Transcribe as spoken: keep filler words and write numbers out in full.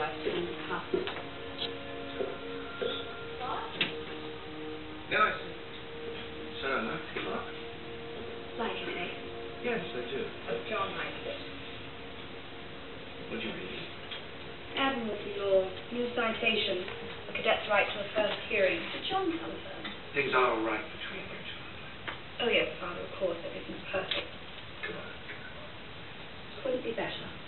like to sit in the cup. No, I see. So, that's good luck. Like it, eh? Yes, I do. John likes it. What do you mean? Admiralty law, new citation, a cadet's right to a first hearing. Did John confirm? Things are all right between you two. Oh yes, Father, of course, everything's perfect. Good. Couldn't be better.